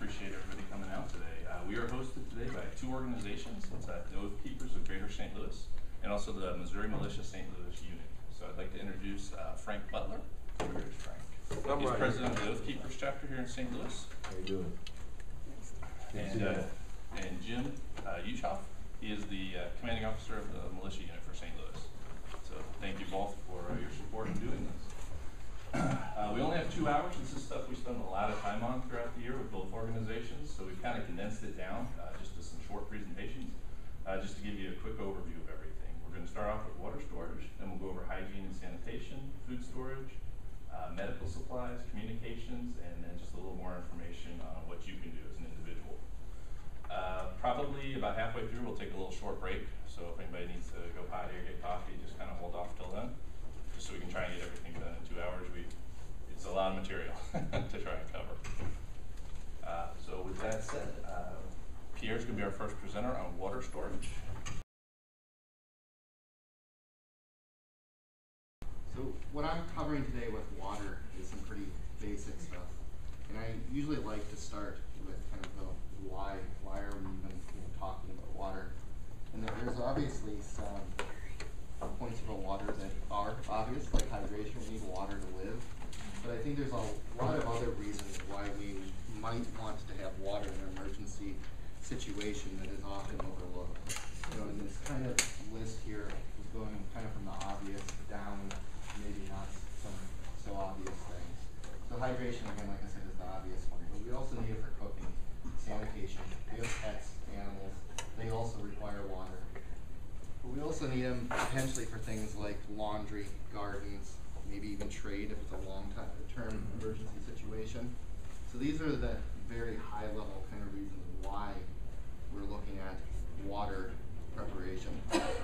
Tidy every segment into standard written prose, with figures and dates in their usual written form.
Appreciate everybody coming out today. We are hosted today by two organizations. It's the Oath Keepers of Greater St. Louis and also the Missouri Militia St. Louis Unit. So I'd like to introduce Frank Butler. Here's Frank. He's president of the Oath Keepers chapter here in St. Louis. How you doing? And Jim Ushoff. He is the commanding officer of the Militia Unit for St. Louis. So thank you both for your support in doing this. We only have 2 hours. This is stuff we spend a lot of time on throughout the year with both organizations, so we've kind of condensed it down just to some short presentations, just to give you a quick overview of everything. We're going to start off with water storage, then we'll go over hygiene and sanitation, food storage, medical supplies, communications, and then just a little more information on what you can do as an individual. Probably about halfway through, we'll take a little short break, so if anybody needs to go potty or get coffee, just kind of hold off till then, just so we can try and get everything done in 2 hours. It's a lot of material to try and cover. So with that said, Pierre's going to be our first presenter on water storage. So what I'm covering today with water is some pretty basic stuff. And I usually like to start with kind of the why. Why are we even talking about water? And there's obviously some points about water that are obvious, like hydration. We need water to live. But I think there's a lot of other reasons why we might want to have water in an emergency situation that is often overlooked. And this kind of list here is going kind of from the obvious down, maybe not some so obvious things. So hydration, again, like I said, is the obvious one. But we also need it for cooking, sanitation. We have pets, animals. They also require water. But we also need them potentially for things like laundry, gardens, maybe even trade if it's a long-term emergency situation. So these are the very high-level kind of reasons why we're looking at water preparation.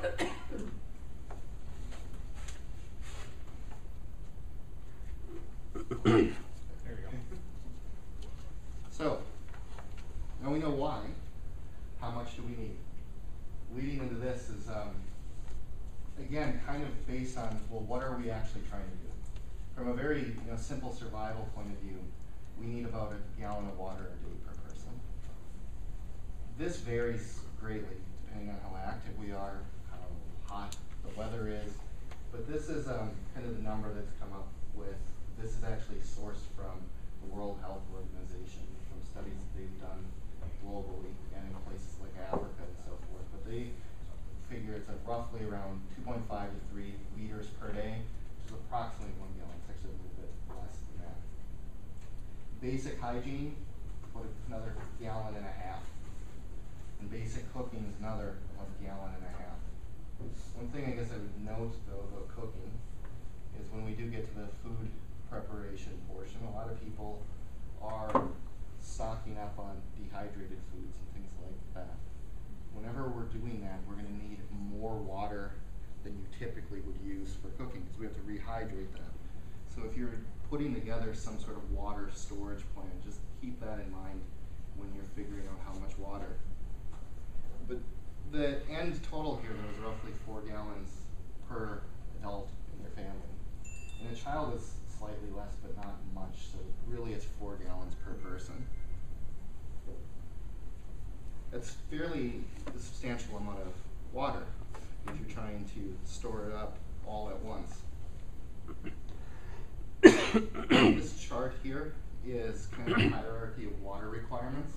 There you go. So, now we know why. How much do we need? Leading into this is again, kind of based on, well, what are we actually trying to do? From a very simple survival point of view, we need about a gallon of water a day per person. This varies greatly depending on how active we are, how hot the weather is, but this is kind of the number that's come up with. This is actually sourced from the World Health Organization, from studies that they've done globally and in places like Africa and so forth. But they figure it's at roughly around 2.5 to 3 liters per day, which is approximately 1 gallon. It's actually a little bit less than that. Basic hygiene, another gallon and a half. And basic cooking is another 1 gallon and a half. One thing I guess I would note though about cooking is when we do get to the food preparation portion, a lot of people are stocking up on dehydrated foods and things like that. Whenever we're doing that, we're going to need more water than you typically would use for cooking because we have to rehydrate that. So if you're putting together some sort of water storage plan, just keep that in mind when you're figuring out how much water. But the end total here is roughly 4 gallons per adult in your family. And a child is slightly less, but not much. So really it's 4 gallons per person. That's fairly a substantial amount of water if you're trying to store it up all at once. This chart here is kind of a hierarchy of water requirements.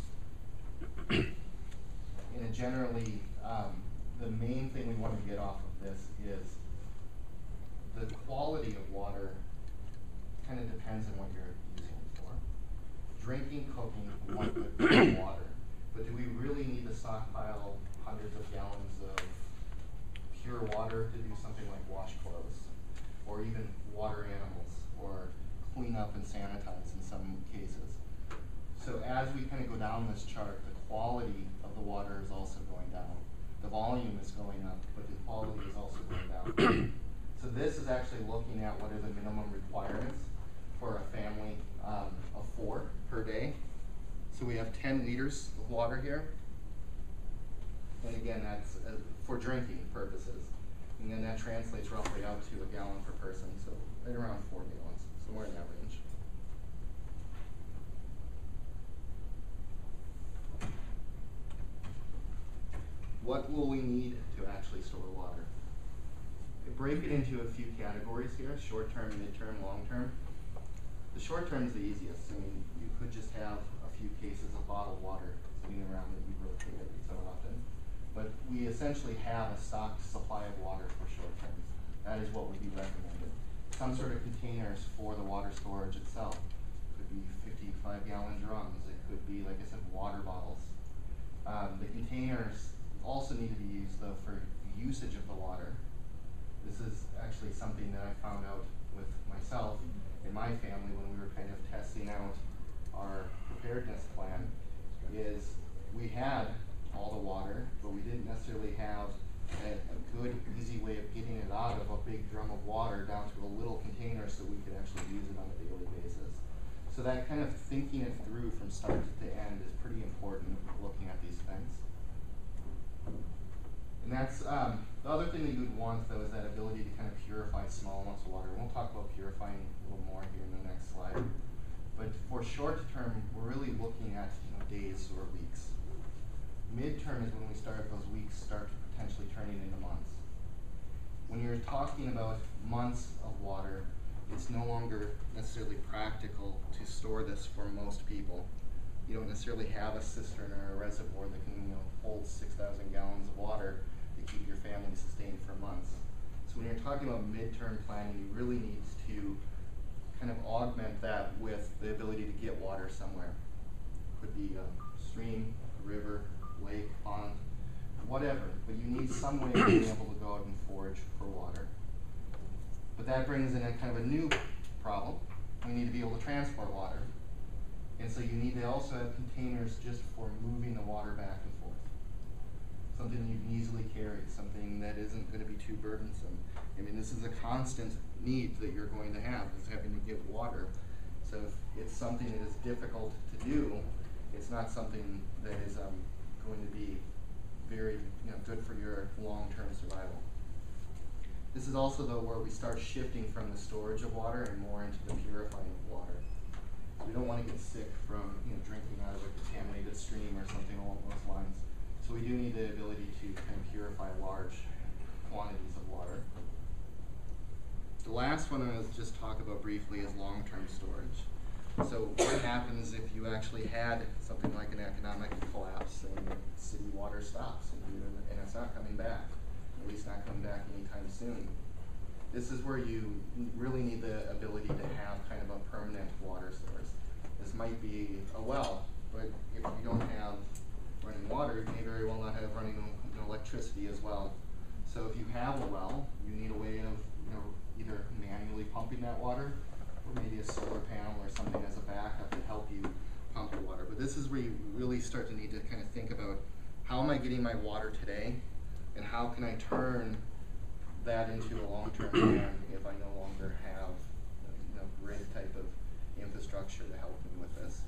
And generally, the main thing we want to get off of this is the quality of water kind of depends on what you're using it for. Drinking, cooking, we want good water. But do we really need to stockpile hundreds of gallons of pure water to do something like wash clothes, or even water animals, or clean up and sanitize in some cases? So as we kind of go down this chart, the quality of the water is also going down. The volume is going up, but the quality is also going down. So this is actually looking at what are the minimum requirements for a family of 4 per day. So we have 10 liters of water here. And again, that's for drinking purposes. And then that translates roughly out to a gallon per person, so right around 4 gallons, somewhere in that range. what will we need to actually store water? Break it into a few categories here: short-term, mid-term, long-term. The short-term is the easiest. I mean, you could just have a few cases of bottled water sitting around that you rotate every so often. But we essentially have a stocked supply of water for short-term. That is what would be recommended. Some sort of containers for the water storage itself. It could be 55-gallon drums. It could be, like I said, water bottles. The containers also need to be used, though, for usage of the water. This is actually something that I found out with myself and my family when we were kind of testing out our preparedness plan, is we had all the water, but we didn't necessarily have a good, easy way of getting it out of a big drum of water down to a little container so we could actually use it on a daily basis. So that kind of thinking it through from start to end is pretty important looking at these things. And that's, the other thing that you would want, though, is that ability to kind of purify small amounts of water. We'll talk about purifying a little more here in the next slide. But for short term, we're really looking at days or weeks. Midterm is when we start, those weeks start potentially turning into months. When you're talking about months of water, it's no longer necessarily practical to store this for most people. You don't necessarily have a cistern or a reservoir that can hold 6,000 gallons of water to keep your family sustained for months. So when you're talking about midterm planning, you really need to kind of augment that with the ability to get water somewhere. Could be a stream, a river, lake, pond, whatever, but you need some way of being able to go out and forage for water. But that brings in a kind of a new problem. We need to be able to transport water. And so you need to also have containers just for moving the water back and forth. Something you can easily carry, something that isn't going to be too burdensome. I mean, this is a constant need that you're going to have, is having to get water. So if it's something that is difficult to do, it's not something that is going to be very good for your long-term survival. This is also, though, where we start shifting from the storage of water and more into the purifying of water. We don't want to get sick from drinking out of a contaminated stream or something along those lines. So we do need the ability to kind of purify large quantities of water. The last one I'll just talk about briefly is long-term storage. So what happens if you actually had something like an economic collapse and city water stops and it's not coming back, at least not coming back anytime soon? This is where you really need the ability to have kind of a permanent water source. This might be a well, but if you don't have running water, you may very well not have running electricity as well. So if you have a well, you need a way of either manually pumping that water, or maybe a solar panel or something as a backup to help you pump the water. But this is where you really start to need to kind of think about, how am I getting my water today, and how can I turn that into a long-term plan if I no longer have grid type of infrastructure to help me with this.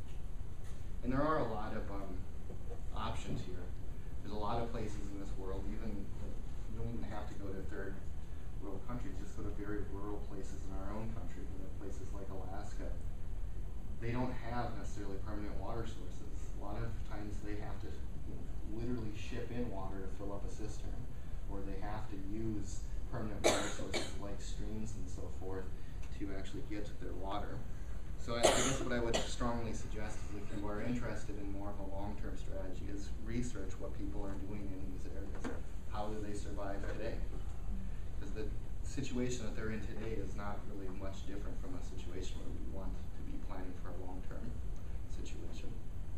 And there are a lot of options here. There's a lot of places in this world, even you don't even have to go to third world countries, just go to very rural places in our own country, places like Alaska. They don't have necessarily permanent water sources. A lot of times they have to literally ship in water to fill up a cistern, or they have to use permanent water sources like streams and so forth to actually get to their water. So I guess what I would strongly suggest is, if you are interested in more of a long-term strategy, is research what people are doing in these areas. How do they survive today? Because the situation that they're in today is not really much different from a situation where we want to be planning for a long-term situation.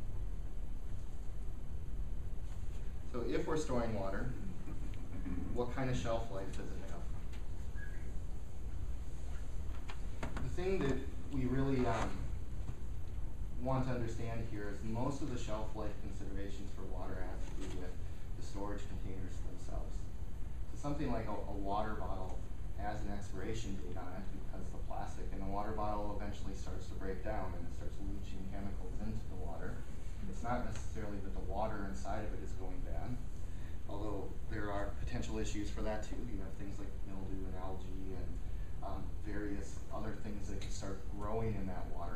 So if we're storing water, what kind of shelf life does it have? The thing that we really want to understand here is most of the shelf life considerations for water have to do with the storage containers themselves. So something like a water bottle has an expiration date on it because the plastic in the water bottle eventually starts to break down and it starts leaching chemicals into the water. It's not necessarily that the water inside of it is going bad, although there are potential issues for that too. You have things like mildew and algae and various other things that can start growing in that water.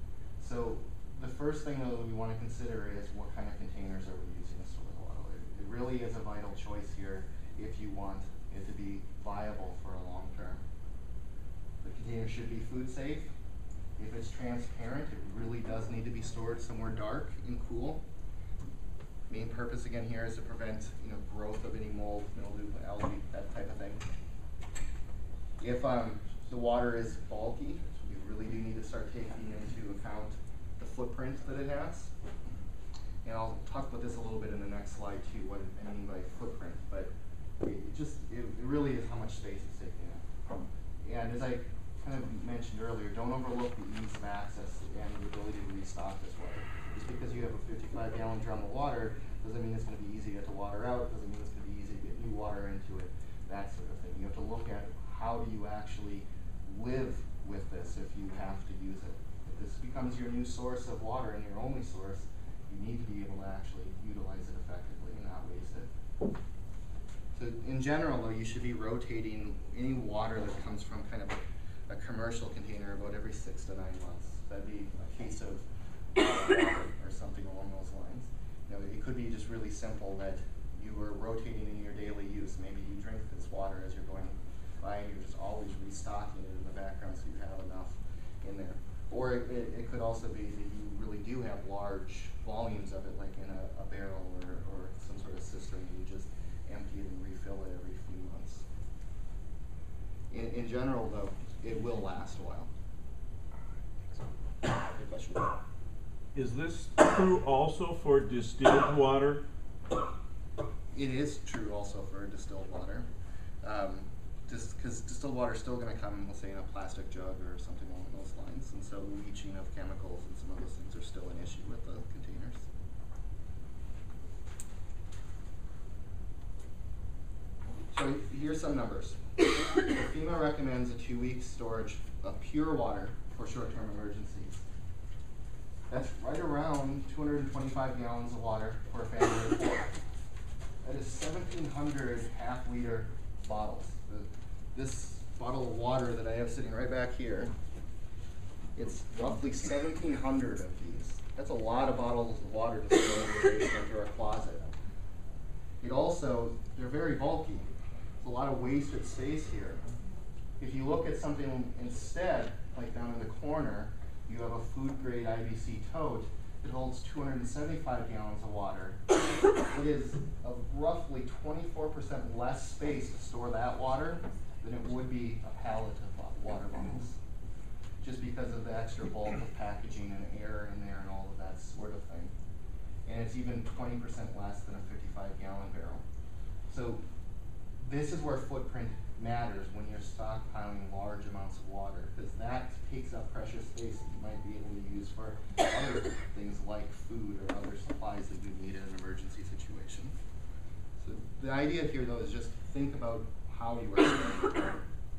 So the first thing though that we want to consider is, what kind of containers are we using to store the water? It really is a vital choice here if you want it to be viable for a long term. The container should be food safe. If it's transparent, it really does need to be stored somewhere dark and cool. Main purpose again here is to prevent growth of any mold, mildew, algae, that type of thing. If the water is bulky, you really do need to start taking into account the footprint that it has. And I'll talk about this a little bit in the next slide too, what I mean by footprint, but it really is how much space it's taking up. And as I kind of mentioned earlier, don't overlook the ease of access and the ability to restock this water. Just because you have a 55-gallon drum of water doesn't mean it's going to be easy to get the water out, doesn't mean it's going to be easy to get new water into it, that sort of thing. You have to look at how do you actually live with this if you have to use it. If this becomes your new source of water and your only source, you need to be able to actually utilize it effectively and not waste it. So in general though, you should be rotating any water that comes from kind of a commercial container about every 6 to 9 months. That'd be a case of water or something along those lines. It could be just really simple that you were rotating in your daily use. Maybe you drink this water as you're going by and you're just always restocking it in the background so you have enough in there. Or it could also be that you really do have large volumes of it, like in a barrel or some sort of cistern, and you just empty it and refill it every few months. In general, though, it will last a while. Good question. Is this true also for distilled water? It is true also for distilled water. Just because distilled water is still going to come, we'll say, in a plastic jug or something along those lines, and so leaching of chemicals and some of those things are still an issue with the containers. So here's some numbers. FEMA recommends a 2-week storage of pure water for short-term emergencies. That's right around 225 gallons of water for a family of 4. That is 1,700 half-liter bottles. This bottle of water that I have sitting right back here, it's roughly 1,700 of these. That's a lot of bottles of water to store in your basement or a closet. It also, they're very bulky. There's a lot of wasted space here. If you look at something instead, like down in the corner, you have a food-grade IBC tote that holds 275 gallons of water. It is of roughly 24% less space to store that water than it would be a pallet of water bottles, just because of the extra bulk of packaging and air in there and all of that sort of thing. And it's even 20% less than a 55-gallon barrel. So this is where footprint matters when you're stockpiling large amounts of water, because that takes up precious space that you might be able to use for other things like food or other supplies that you need in an emergency situation. So the idea here, though, is just think about how you are storing water.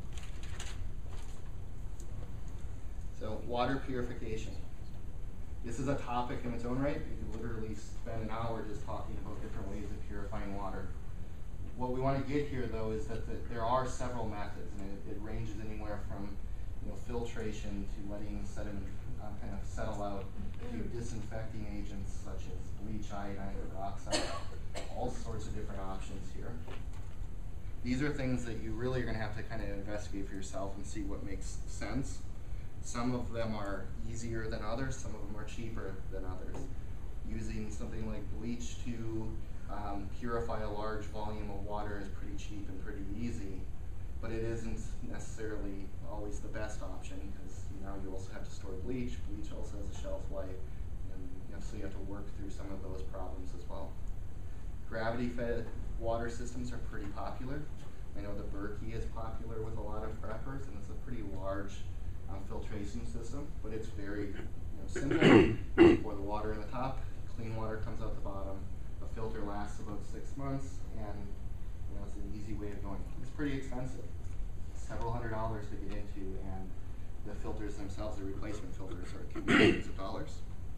So water purification. This is a topic in its own right. You could literally spend an hour just talking about different ways of purifying water. What we want to get here, though, is that there are several methods, and it ranges anywhere from filtration to letting sediment kind of settle out, to disinfecting agents such as bleach, iodine, or oxide, all sorts of different options here. These are things that you really are going to have to kind of investigate for yourself and see what makes sense. Some of them are easier than others, some of them are cheaper than others. Using something like bleach to purify a large volume of water is pretty cheap and pretty easy, but it isn't necessarily always the best option, because now you also have to store bleach. Bleach also has a shelf life, and so you have to work through some of those problems as well. Gravity-fed water systems are pretty popular. I know the Berkey is popular with a lot of preppers, and it's a pretty large filtration system, but it's very simple. Pour the water in the top, clean water comes out the bottom. A filter lasts about 6 months, and it's an easy way of going. It's pretty expensive, several $100s to get into, and the filters themselves, the replacement filters, are millions of dollars.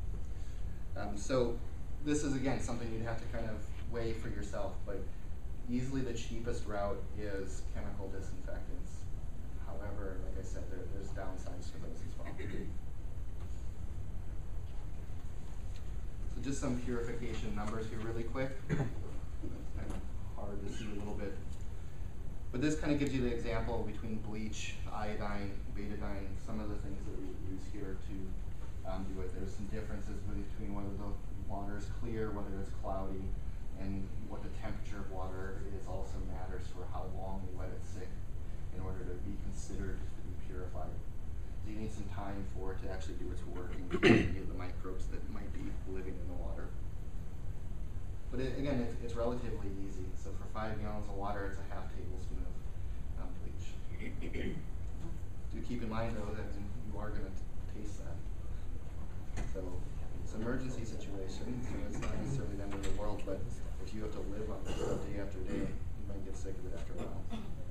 So this is, again, something you'd have to kind of weigh for yourself, but easily the cheapest route is chemical disinfectants. However, like I said, there's downsides to those as well. So just some purification numbers here really quick. hard to see a little bit. But this kind of gives you the example between bleach, iodine, betadine, some of the things that we use here to do it. There's some differences between whether the water is clear, whether it's cloudy, and what the temperature of water is also matters for how long we let it sit in order to be considered to be purified. So you need some time for it to actually do its work and get any of the microbes that might be living in the water. But again, it's relatively easy. So for 5 gallons of water, it's a half tablespoon of bleach. Do keep in mind though that you are going to taste that. So it's an emergency situation, so it's not necessarily the end of the world, but if you have to live on this stuff day after day, you might get sick of it after a while.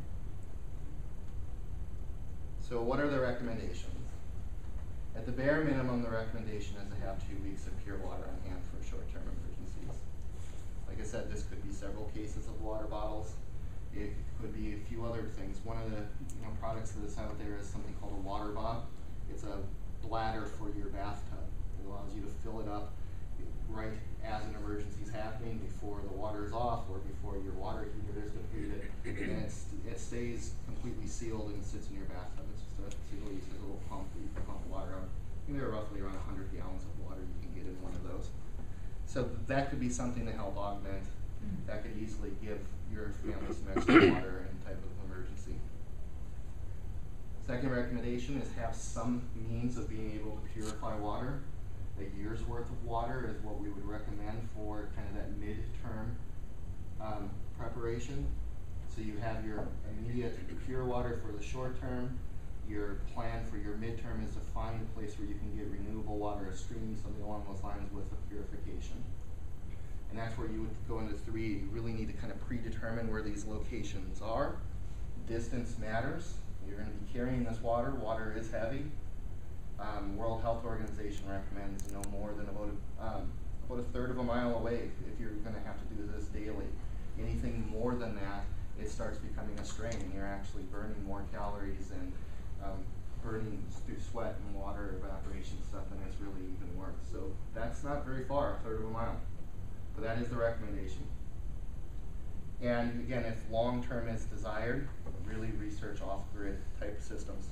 So what are the recommendations? At the bare minimum, the recommendation is to have 2 weeks of pure water on hand for short-term emergencies. Like I said, this could be several cases of water bottles. It could be a few other things. One of the products that is out there is something called a water bob. It's a bladder for your bathtub. It allows you to fill it up right as an emergency is happening, before the water is off or before your water heater is depleted, and it stays completely sealed and sits in your bathtub. It's just a little pump that you can pump water out. I think there are roughly around 100 gallons of water you can get in one of those. So that could be something to help augment. That could easily give your family some extra water in type of emergency. Second recommendation is have some means of being able to purify water. A year's worth of water is what we would recommend for kind of that mid-term preparation. So you have your immediate pure water for the short term. Your plan for your midterm is to find a place where you can get renewable water, a stream, something along those lines with the purification. And that's where you would go into 3. You really need to kind of predetermine where these locations are. Distance matters. You're going to be carrying this water. Water is heavy. World Health Organization recommends no more than about a third of a mile away if you're going to have to do this daily. Anything more than that, it starts becoming a strain. You're actually burning more calories and burning through sweat and water evaporation stuff, and it's really even worse. So that's not very far, a third of a mile. But that is the recommendation. And again, if long-term is desired, really research off-grid type systems.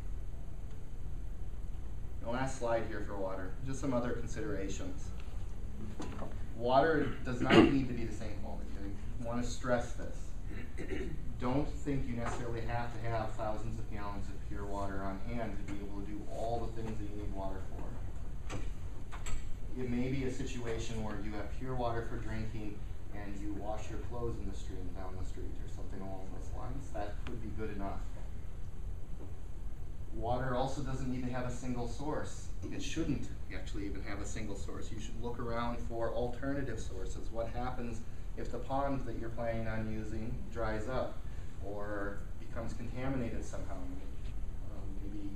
The last slide here for water, just some other considerations. Water does not need to be the same quality. I want to stress this. Don't think you necessarily have to have thousands of gallons of pure water on hand to be able to do all the things that you need water for. It may be a situation where you have pure water for drinking and you wash your clothes in the stream down the street or something along those lines. That could be good enough. Water also doesn't need to have a single source. It shouldn't actually even have a single source. You should look around for alternative sources. What happens if the pond that you're planning on using dries up or becomes contaminated somehow? Maybe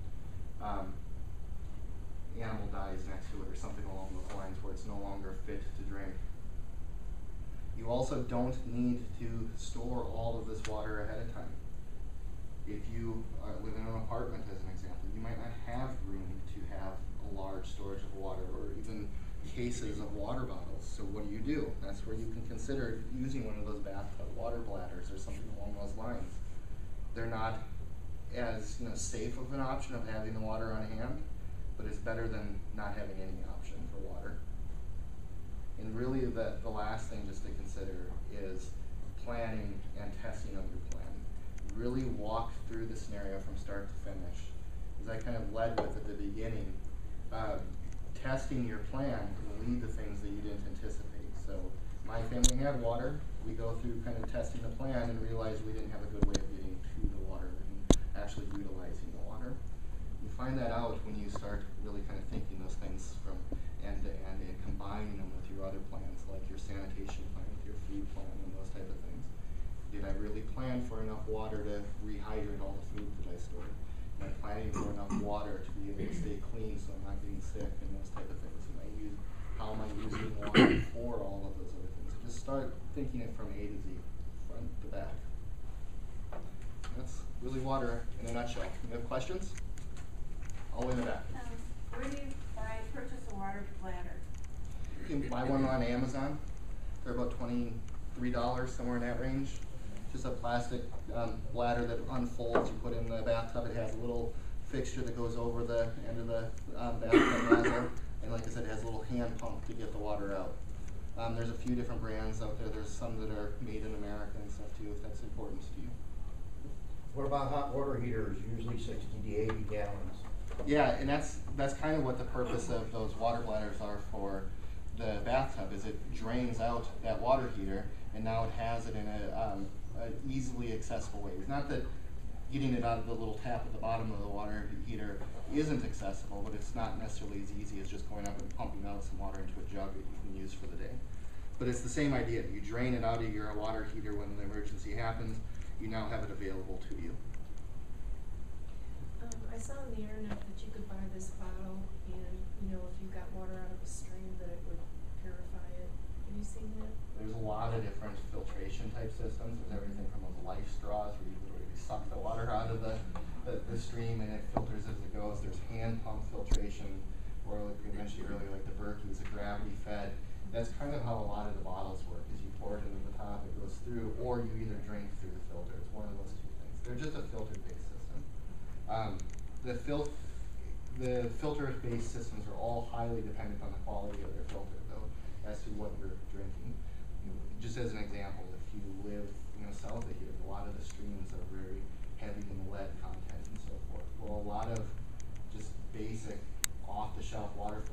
animal dies next to it or something along those lines where it's no longer fit to drink. You also don't need to store all of this water ahead of time. If you live in an apartment, as an example, you might not have room to have a large storage of water or even cases of water bottles. So what do? That's where you can consider using one of those bathtub water bladders or something along those lines. They're not as safe of an option of having the water on hand, but it's better than not having any option for water. And really the last thing just to consider is planning and testing of your plan. Really walk through the scenario from start to finish. As I kind of led with at the beginning, testing your plan will lead to things that you didn't anticipate. So my family had water. We go through kind of testing the plan and realized we didn't have a good way of getting to the water and actually utilizing the water. You find that out when you start really kind of thinking those things from end to end and combining them with your other plans, like your sanitation plan, with your food plan, and those type of things. Did I really plan for enough water to rehydrate all the food that I stored? Am I planning for enough water to be able to stay clean so I'm not getting sick and those type of things? How am I using water for all of those other things? Just start thinking it from A to Z, front to back. That's really water in a nutshell. You have questions? All the way in the back. Where do you purchase a water bladder? You can buy one on Amazon. They're about $23 $3, somewhere in that range. Just a plastic bladder that unfolds. You put in the bathtub. It has a little fixture that goes over the end of the bathtub nozzle, and like I said, it has a little hand pump to get the water out. There's a few different brands out there. There's some that are made in America and stuff too, if that's important to you. What about hot water heaters, usually 60 to 80 gallons? Yeah, and that's kind of what the purpose of those water bladders are for the bathtub, is it drains out that water heater, and now it has it in a easily accessible way. It's not that getting it out of the little tap at the bottom of the water heater isn't accessible, but it's not necessarily as easy as just going up and pumping out some water into a jug that you can use for the day. But it's the same idea. You drain it out of your water heater when the emergency happens. You now have it available to you. I saw on the internet that you could buy this bottle, and if you got water out of a stream, that it would purify it. Have you seen that? There's a lot of different filtration type systems. There's everything from those life straws where you literally suck the water out of the stream and it filters as it goes. There's hand pump filtration, or like we mentioned earlier, like the Berkey's, a gravity fed. That's kind of how a lot of the bottles work, is you pour it into the top, it goes through, or you either drink through the filter. It's one of those two things. They're just a filter-based system. The filter-based systems are all highly dependent on the quality of their filter, though, as to what you're drinking. Just as an example, if you live south of here, a lot of the streams are very heavy in lead content and so forth. Well, a lot of just basic off-the-shelf water